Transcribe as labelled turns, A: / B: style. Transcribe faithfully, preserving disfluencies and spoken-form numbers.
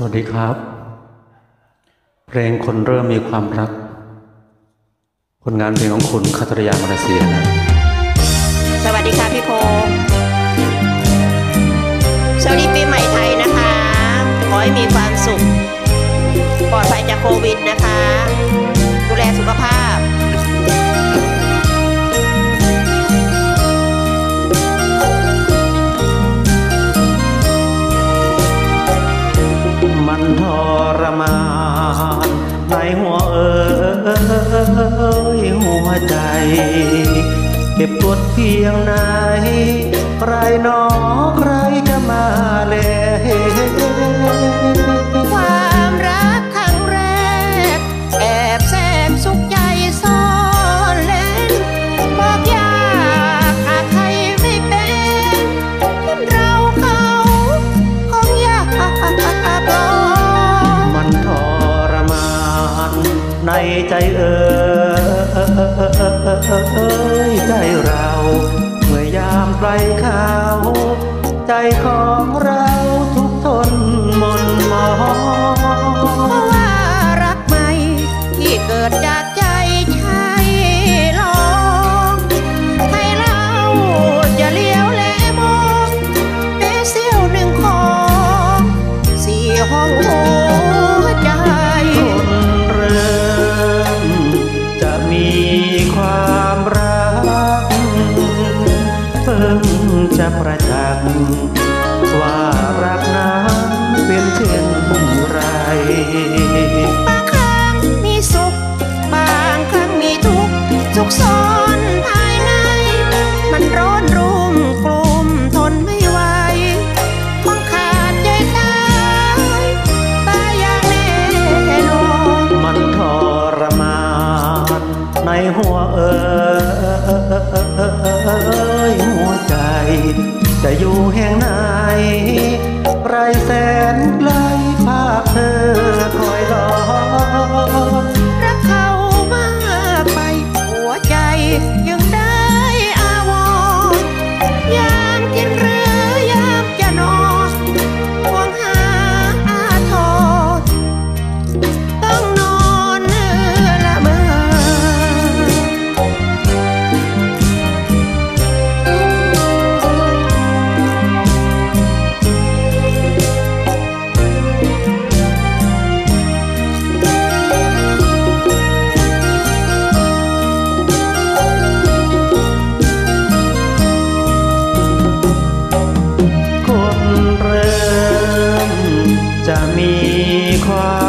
A: วัสดีครับเพลงคนเริ่มมีความรักผลงานเพลงของคุณคัตริยามาเลเซียนะ
B: สวัสดีค่ะพี่พงษ์สวัสดีปีใหม่ไทยนะคะขอให้มีความสุขปลอดภัยจากโควิดนะคะดูแลสุขภาพ
A: มันทรมานในหัวเอ๋ยหัวใจเก็บกดเพียงไหนใครหนอใครจะมาเล
B: ความรักครั้งแรกแอบแสบสุขใจซ่อนเล่นบอกยากหากใครไม่เป็นทิ้งเราเขาคงยากปลอ
A: มันทรมานในใจเอ๋ยใจเราเมื่อยามไกลเขาใจของเราทุกทนมนมอง
B: เพราะว่ารักใหม่ที่เกิดจากใจใช่ลองให้เราจะเลี้ยวแลมองเป็นเสี้ยวหนึ่งของสี่ห้องหัวใจ
A: คนเริ่มจะมีความรักเพิ่งจะประจักษ์ว่ารักนั้นเป็นเช่นไร
B: บางครั้งมีสุขบางครั้งมีทุกข์สุขซ้อนภายในมันร้อนรุ่มกลุ่มทนไม่ไหวคงขาดใจตายตายอย่างแน่นอน
A: มันทรมานในหัวเอ๋ยหัวใจจะอยู่แห่งไหนไรแสนไกลภาพเธอคอยรอ
B: รักเขามากไปหัวใจยังได้อาวรณ์ยามกินหรือยามจะนอนห่วงหาอาทรต้องนอนเนื้อละเมอ
A: จะมีควา